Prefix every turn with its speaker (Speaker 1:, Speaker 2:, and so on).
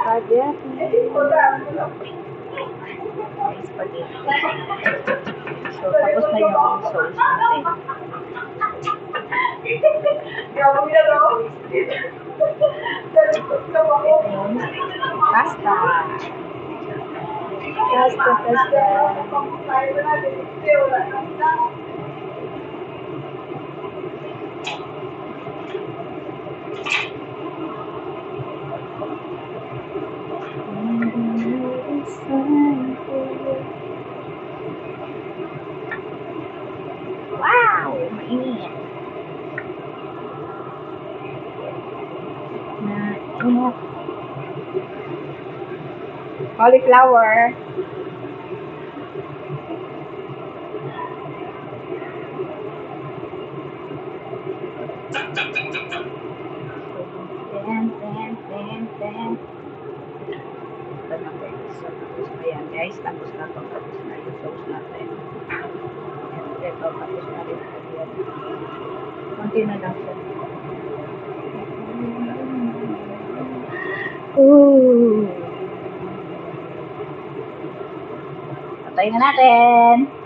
Speaker 1: spaghetti. So, tapos na yung sauce natin. Pasta. Pasta. Wow! Mainit. Mainit. Cauliflower. Ayan guys, tapos na ito. Tapos na yung sauce natin. And ito, tapos na rin. Kunti na lang siya. Ooh! Patayin na natin!